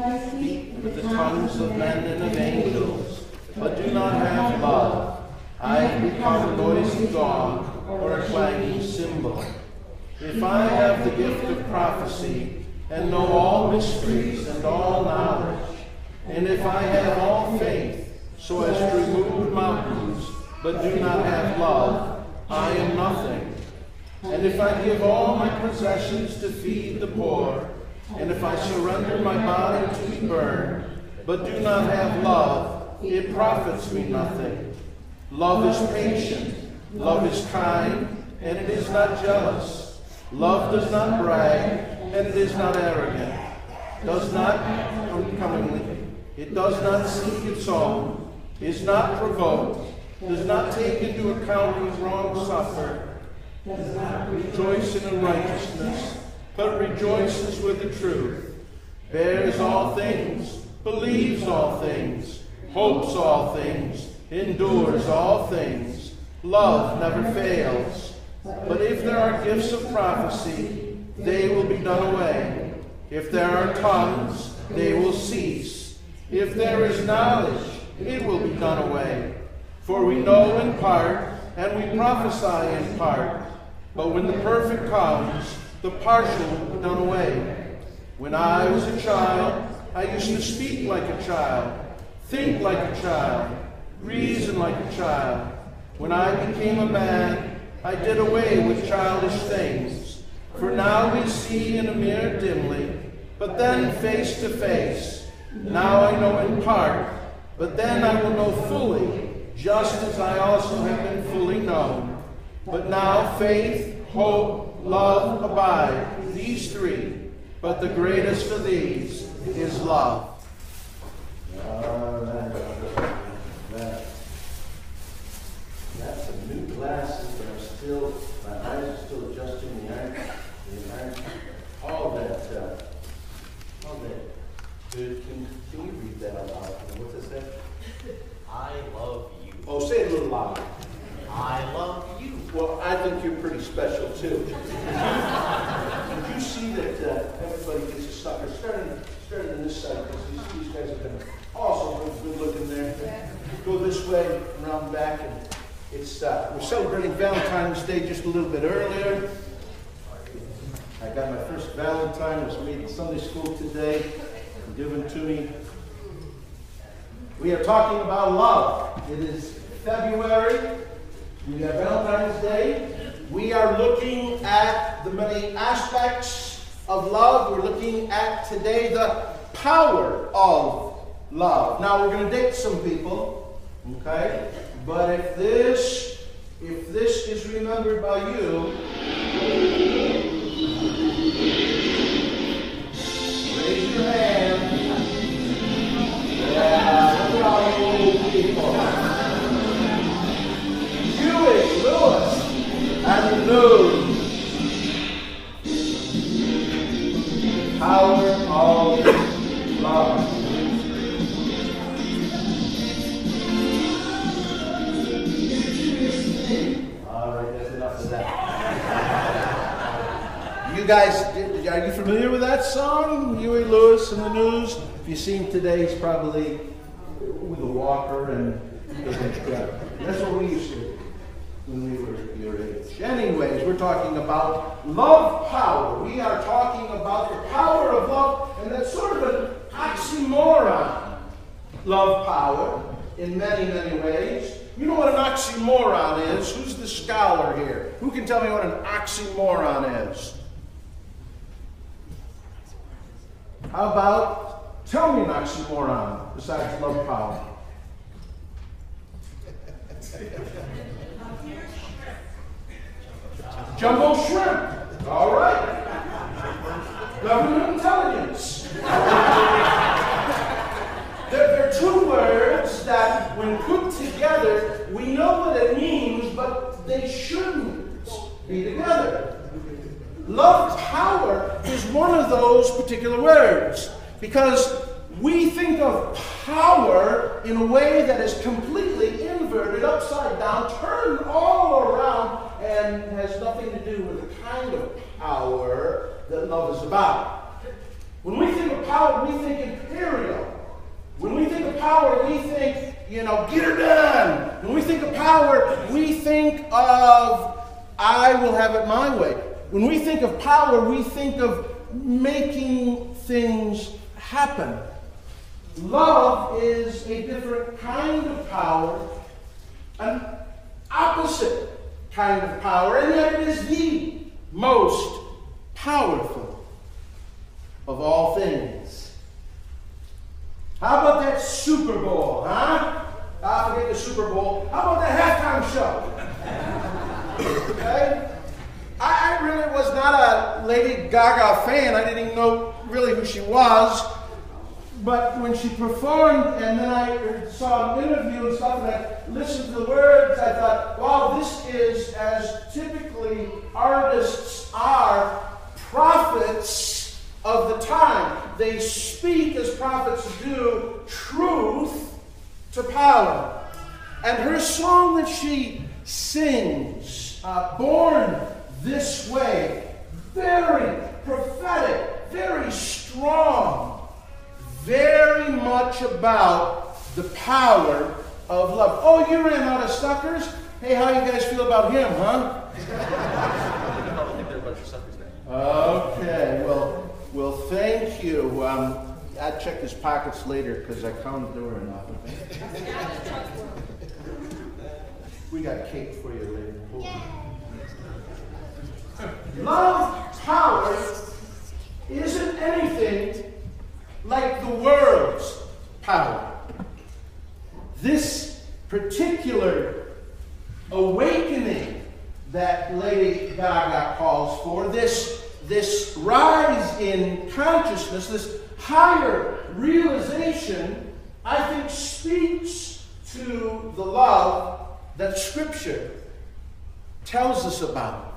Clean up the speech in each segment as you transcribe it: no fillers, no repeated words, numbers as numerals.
speak with the tongues of men and of angels, but do not have love, I become a noisy gong or a clanging cymbal. If I have the gift of prophecy and know all mysteries and all knowledge, and if I have all faith so as to remove mountains, but do not have love, I am nothing. And if I give all my possessions to feed the poor, and if I surrender my body to be burned, but do not have love, it profits me nothing. Love is patient, love is kind, and it is not jealous. Love does not brag, and it is not arrogant, does not uncomely, it does not seek its own, is not provoked, does not take into account whose wrong suffer, does not rejoice in unrighteousness, but rejoices with the truth, bears all things, believes all things, hopes all things, endures all things. Love never fails. But if there are gifts of prophecy, they will be done away. If there are tongues, they will cease. If there is knowledge, it will be done away. For we know in part, and we prophesy in part. But when the perfect comes, the partial will be done away. When I was a child, I used to speak like a child, think like a child, reason like a child. When I became a man, I did away with childish things. For now we see in a mirror dimly, but then face to face. Now I know in part, but then I will know fully, just as I also have been fully known. But now faith, hope, love abide, these three, but the greatest of these is love. That's some new glasses, but my eyes are still adjusting the iron, all that. Dude, can you read that out loud? What's it say? I love you. Oh, say it a little louder. I love you. Well, I think you're pretty special, too. Did you see that everybody gets a sucker? Starting on this side, because these guys have been also good looking there. Go this way, around the back, and it's we're celebrating Valentine's Day just a little bit earlier. I got my first Valentine. It was made in Sunday school today, given to me. We are talking about love. It is February. We have Valentine's Day. We are looking at the many aspects of love. We're looking at today the power of love. Now we're going to date some people, okay? But if this is remembered by you, raise your hand. Yeah, look at all you old people. Huey, Lewis, and Lou. Power of love. All right, that's enough of that. You guys, are you familiar with that song? Huey Lewis and the News? If you see him today, he's probably with a walker and that's what we used to do when we were your age. Anyways, we're talking about love power. We are talking about the power of love, and that's sort of an oxymoron. Love power in many, many ways. You know what an oxymoron is? Who's the scholar here? Who can tell me what an oxymoron is? How about, tell me an oxymoron besides love power. Jumbo shrimp. All right. Government intelligence. There are two words that, when put together, we know what it means, but they shouldn't be together. Love power is one of those particular words, because we think of power in a way that is completely inverted, upside down, turned all around, and has nothing to do with the kind of power that love is about. When we think of power, we think imperial. When we think of power, we think, get her done. When we think of power, we think of, I will have it my way. When we think of power, we think of making things happen. Love is a different kind of power, an opposite kind of power, and yet it is the most powerful of all things. How about that Super Bowl, huh? I forget the Super Bowl. How about that halftime show? Okay? I really was not a Lady Gaga fan. I didn't even know really who she was. But when she performed, and then I saw an interview and stuff, and I listened to the words, I thought, wow, this is, as typically artists are, prophets of the time. They speak, as prophets do, truth to power. And her song that she sings, Born This Way, very prophetic, very strong, very much about the power of love. Oh, you ran out of suckers? Hey, how you guys feel about him, huh? I don't think they're a bunch of suckers there. Okay, well, thank you. I'd check his pockets later because I counted there were enough. We got cake for you later. Love power isn't anything like the world's power. This particular awakening that Lady Gaga calls for, this rise in consciousness, this higher realization, I think speaks to the love that Scripture tells us about.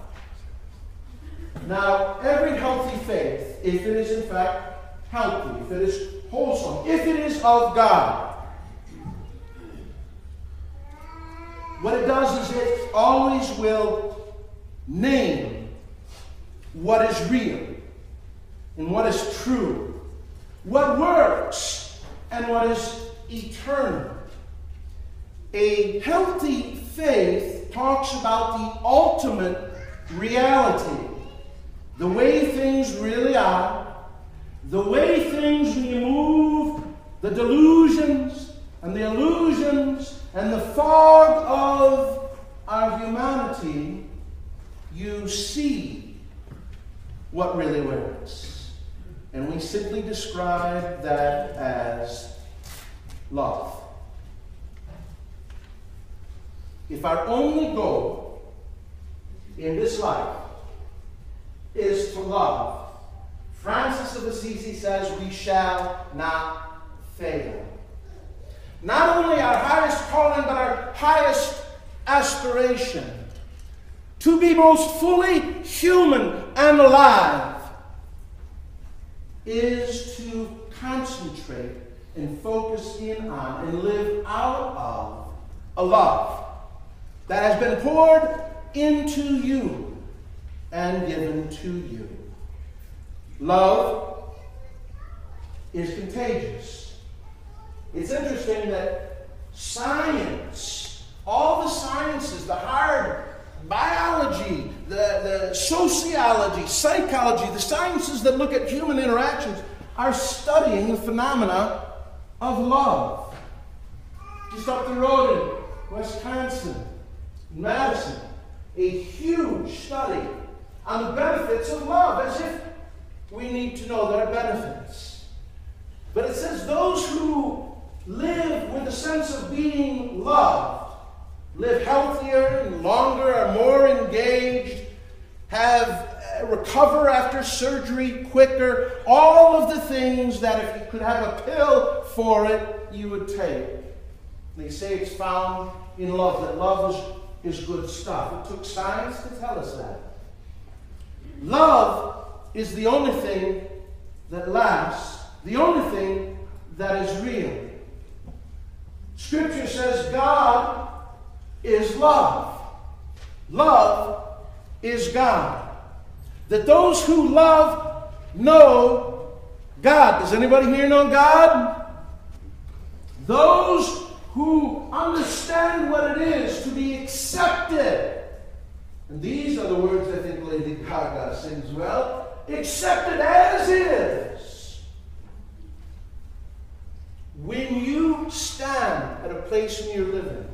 Now, every healthy faith, if it is in fact healthy, if it is wholesome, if it is of God, what it does is it always will name what is real and what is true, what works and what is eternal. A healthy faith talks about the ultimate reality, the way things really are, the way things remove the delusions and the illusions and the fog of our humanity. You see what really works. And we simply describe that as love. If our only goal in this life is to love, Francis of Assisi says we shall not fail. Not only our highest calling, but our highest aspiration, to be most fully human and alive, is to concentrate and focus in on and live out of a love that has been poured into you and given to you. Love is contagious. It's interesting that science, all the sciences, the hard biology, the sociology, psychology, the sciences that look at human interactions, are studying the phenomena of love. Just up the road in Wisconsin, Madison, a huge study on the benefits of love, as if we need to know their benefits. But it says those who live with a sense of being loved live healthier and longer, are more engaged, recover after surgery quicker, all of the things that if you could have a pill for it, you would take. They say it's found in love, that love is good stuff. It took science to tell us that. Love is the only thing that lasts, the only thing that is real. Scripture says God is love. Love is God. That those who love know God. Does anybody here know God? Those who understand what it is to be accepted. And these are the words I think Lady Gaga sings well. Accepted as is. When you stand at a place in your living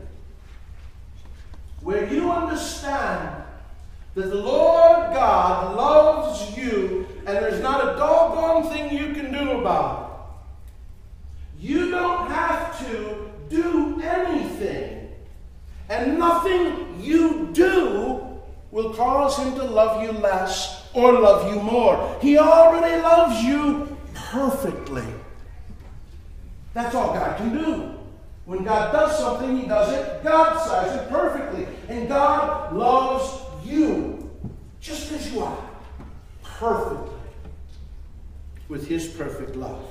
where you understand that the Lord God loves you and there's not a doggone thing you can do about it. You don't have to do anything. And nothing you do will cause him to love you less or love you more. He already loves you perfectly. That's all God can do. When God does something, he does it God-sized and perfectly. And God loves you just as you are, perfectly, with his perfect love.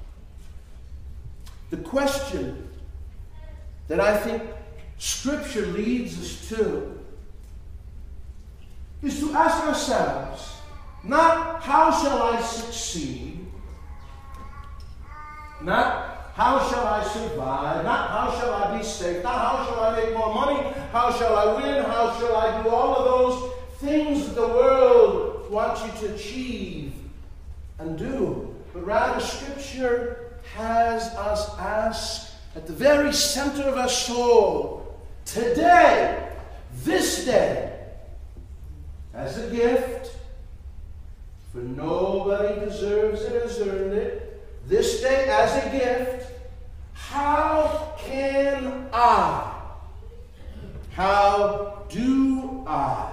The question that I think Scripture leads us to is to ask ourselves, not how shall I succeed, not how shall I survive, not how shall I be safe, not how shall I make more money, how shall I win, how shall I do all of those things that the world wants you to achieve and do. But rather, Scripture has us ask at the very center of our soul, today, this day, as a gift, for nobody deserves it, has earned it, this day as a gift, how can I, how do I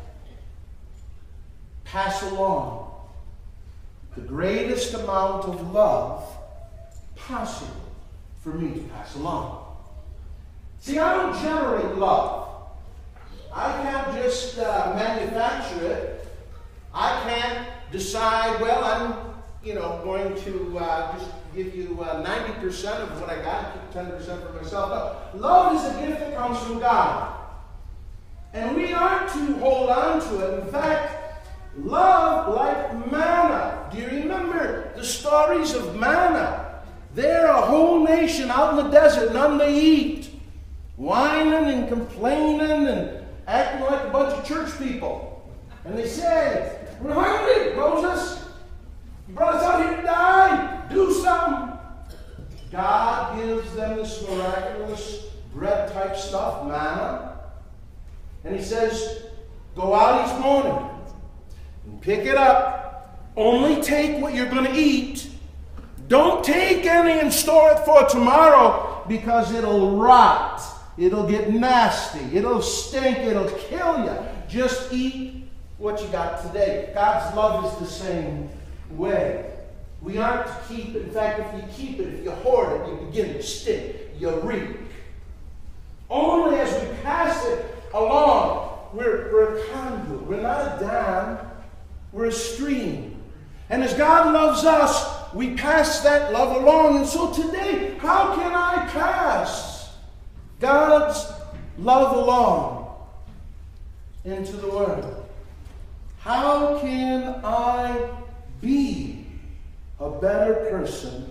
pass along the greatest amount of love possible for me to pass along? See, I don't generate love. I can't just manufacture it. I can't decide, well, I'm going to just give you 90% of what I got, keep 10% for myself. No. Love is a gift that comes from God. And we are to hold on to it. In fact, love like manna. Do you remember the stories of manna? They're a whole nation out in the desert, none they eat, whining and complaining and acting like a bunch of church people. And they say, we're hungry, Moses. You brought us out here to die. Do something. God gives them this miraculous bread-type stuff, manna. And he says, go out each morning and pick it up. Only take what you're going to eat. Don't take any and store it for tomorrow because it'll rot. It'll get nasty. It'll stink. It'll kill you. Just eat what you got today. God's love is the same way. We aren't to keep it. In fact, if you keep it, if you hoard it, you begin to stink. You reek. Only as we pass it along, we're a conduit. We're not a dam. We're a stream. And as God loves us, we pass that love along. And so today, how can I pass God's love along into the world? How can I be a better person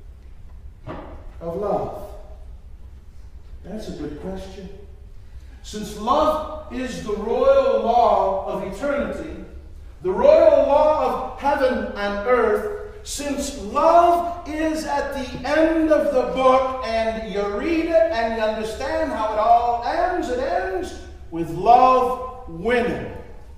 of love? That's a good question. Since love is the royal law of eternity, the royal law of heaven and earth, since love is at the end of the book and you read it and you understand how it all ends, it ends with love winning.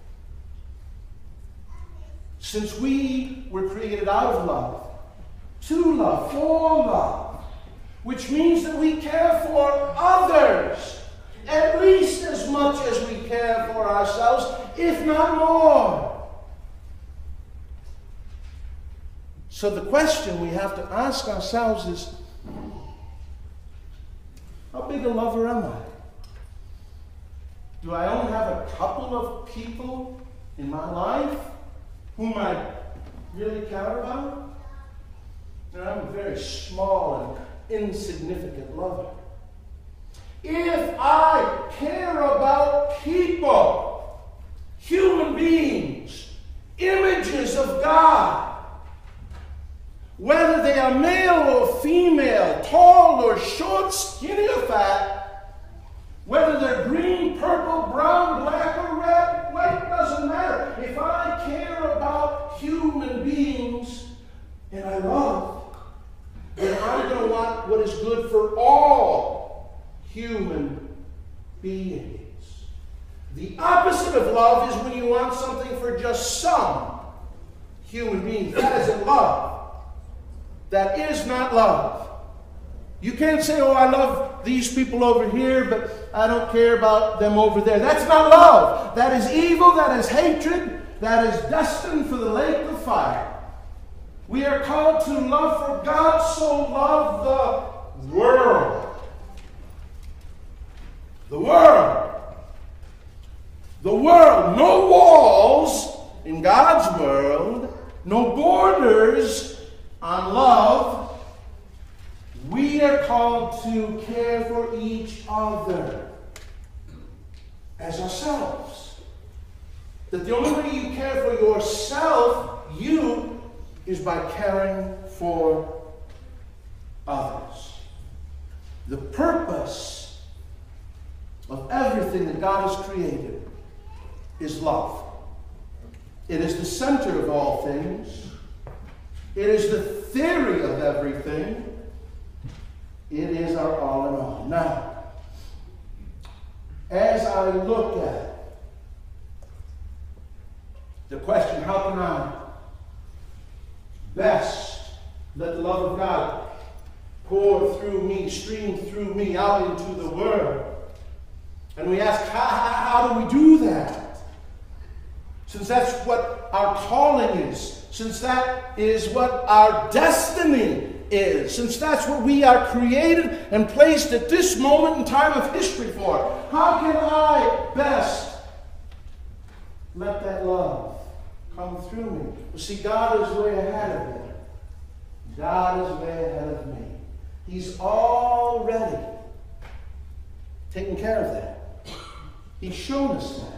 Since we were created out of love, to love, for love, which means that we care for others at least as much as we care for ourselves, if not more. So the question we have to ask ourselves is, how big a lover am I? Do I only have a couple of people in my life whom I really care about? No, I'm a very small and insignificant lover. If I care about people, human beings, images of God, whether they are male or female, tall or short, skinny or fat, whether they're green, purple, brown, black, or red, white, doesn't matter. If I care about human beings and I love, then I'm going to want what is good for all human beings. The opposite of love is when you want something for just some human beings. That isn't love. That is not love. You can't say, oh, I love these people over here, but I don't care about them over there. That's not love. That is evil. That is hatred. That is destined for the lake of fire. We are called to love, for God so loved the world. The world. The world. No walls in God's world. No borders on love. We are called to care for each other as ourselves. That the only way you care for yourself, you, is by caring for others. The purpose of everything that God has created is love. It is the center of all things. It is the theory of everything. It is our all in all. Now, as I look at the question, how can I best let the love of God pour through me, stream through me out into the world? And we ask, how do we do that? Since that's what our calling is, since that is what our destiny is, since that's what we are created and placed at this moment in time of history for, how can I best let that love come through me? Well, see, God is way ahead of me. God is way ahead of me. He's already taken care of that. He's shown us that.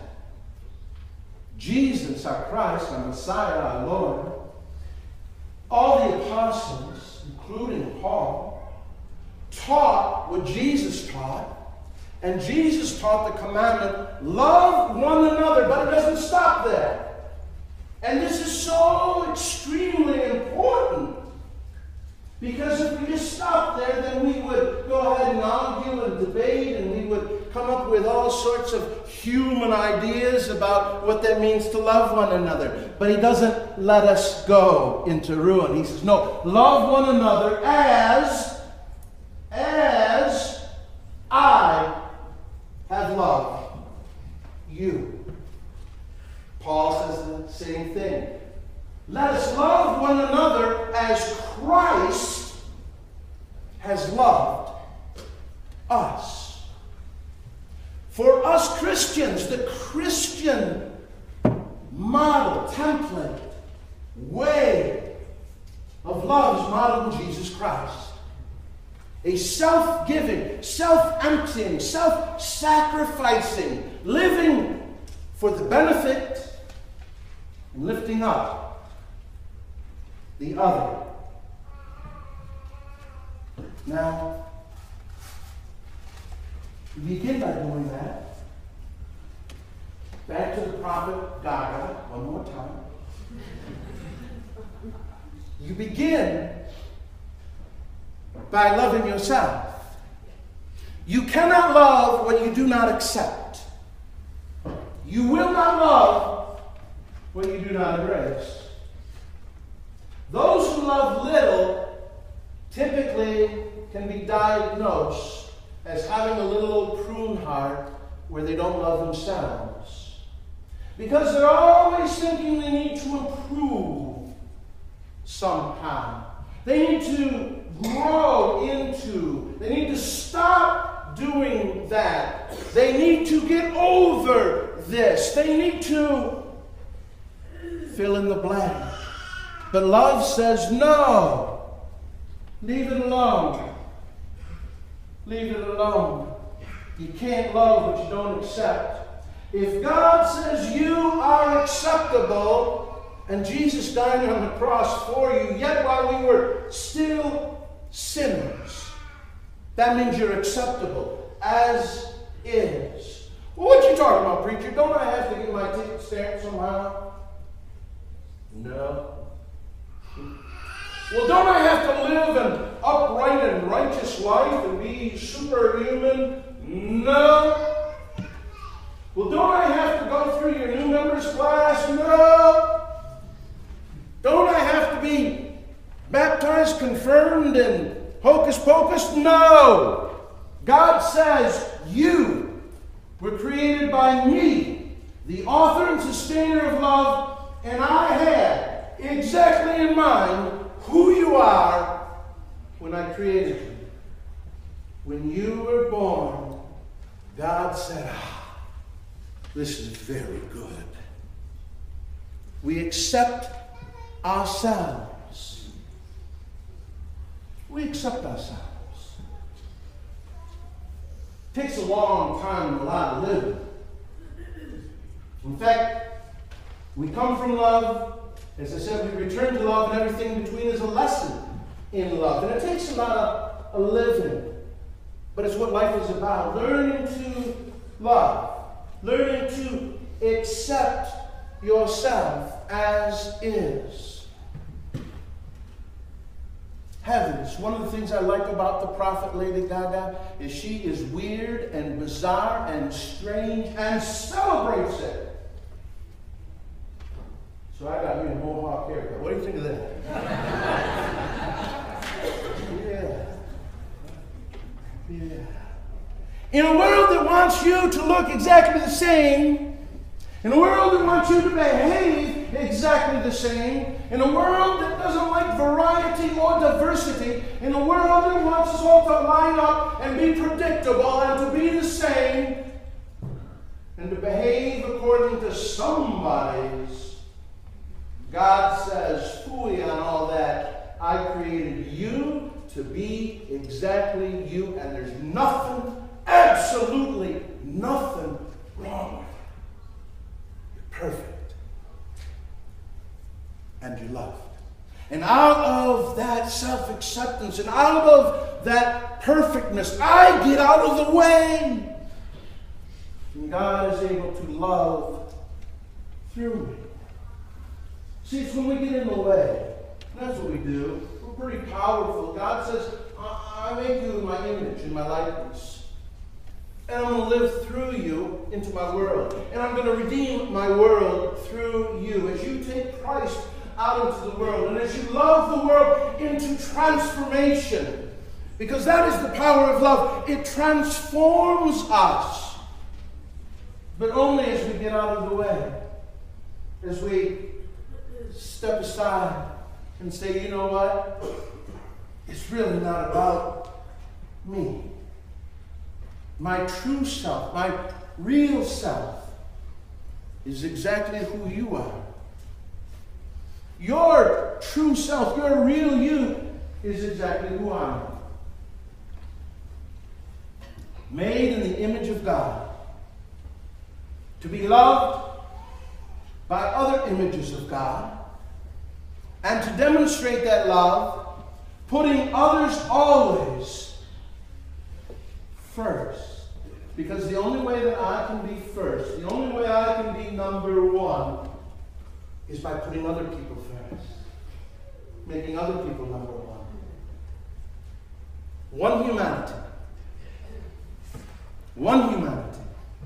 Jesus, our Christ, our Messiah, our Lord, all the apostles, including Paul, taught what Jesus taught, and Jesus taught the commandment, love one another, but it doesn't stop there. And this is so extremely important, because if we just stopped there, then we would go ahead and argue and debate, and we would come up with all sorts of human ideas about what that means to love one another. But he doesn't let us go into ruin. He says, no, love one another as I have loved you. Paul says the same thing. Let us love one another as Christ has loved us. For us Christians, the Christian model, template, way of love is modeled in Jesus Christ. A self-giving, self-emptying, self-sacrificing, living for the benefit and lifting up the other. Now, we begin by doing that. Back to the prophet Gaga, one more time. You begin by loving yourself. You cannot love what you do not accept. You will not love what you do not embrace. Those who love little typically can be diagnosed as having a little old prune heart where they don't love themselves. Because they're always thinking they need to improve somehow. They need to grow into, they need to stop doing that. They need to get over this. They need to fill in the blank. But love says no. Leave it alone. Leave it alone. You can't love what you don't accept. If God says you are acceptable, And Jesus died on the cross for you, yet while we were still sinners. That means you're acceptable as is. Well, what you talking about, preacher? Don't I have to get my ticket stamped somehow? No. Well, don't I have to live an upright and righteous life and be superhuman? No. Well, don't I have to go through your new members class? No. Don't I have to be baptized, confirmed, and hocus pocus? No. God says you were created by me, the author and sustainer of love, and I had exactly in mind who you are when I created you. When you were born, God said, this is very good. We accept ourselves. We accept ourselves. It takes a long time and a lot of living. In fact, we come from love. As I said, we return to love, and everything in between is a lesson in love. And it takes a lot of living. But it's what life is about. Learning to love. Learning to accept yourself as is. Heavens. One of the things I like about the prophet Lady Gaga is she is weird and bizarre and strange and celebrates it. So I got me a mohawk haircut. What do you think of that? Yeah. In a world that wants you to look exactly the same, in a world that wants you to behave exactly the same, in a world that doesn't like variety or diversity, in a world that wants us all to line up and be predictable and to be the same, and to behave according to somebody's, God says, phooey on all that. I created you to be exactly you, and there's nothing, absolutely nothing wrong with you. You're perfect. And you're loved. And out of that self-acceptance and out of that perfectness, I get out of the way. And God is able to love through me. See, it's when we get in the way. That's what we do. We're pretty powerful. God says, I made you in my image, in my likeness. And I'm going to live through you into my world. And I'm going to redeem my world through you. As you take Christ out into the world, and as you love the world into transformation, because that is the power of love. It transforms us. But only as we get out of the way. As we step aside and say, you know what? It's really not about me. My true self, my real self, is exactly who you are. Your true self, your real you, is exactly who I am. Made in the image of God. To be loved by other images of God. And to demonstrate that love, putting others always first. Because the only way that I can be first, the only way I can be number one, is by putting other people first. Making other people number one. One humanity. One humanity.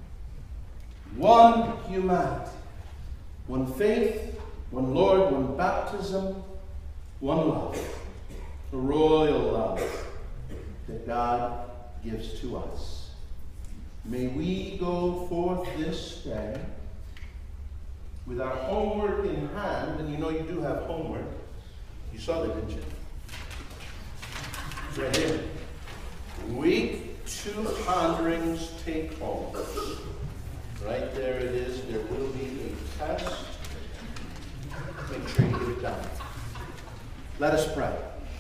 One humanity. One faith. One Lord, one baptism, one love, the royal love that God gives to us. May we go forth this day with our homework in hand, and you know you do have homework. You saw that, didn't you? It's right here. Week 2 ponderings take home. Right there it is. There will be a test. Make sure you get it done. Let us pray.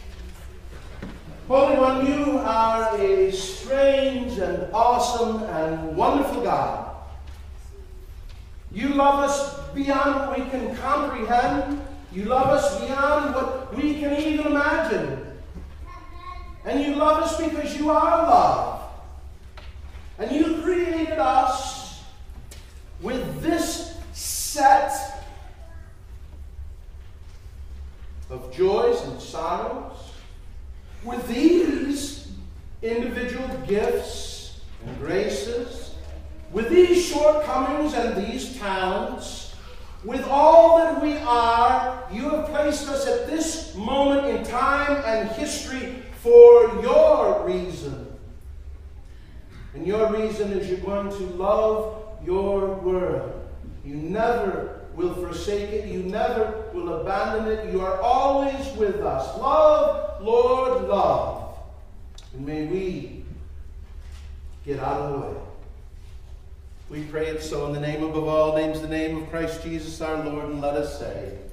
Holy One, you are a strange and awesome and wonderful God. You love us beyond what we can comprehend. You love us beyond what we can even imagine. And you love us because you are love. And you created us with this set of joys and sorrows, with these individual gifts and graces, with these shortcomings and these talents, with all that we are. You have placed us at this moment in time and history for your reason. And your reason is you're going to love your world. You never will forsake it. You never will abandon it. You are always with us. Love, Lord, love. And may we get out of the way. We pray it so in the name above all names, the name of Christ Jesus our Lord, and let us say,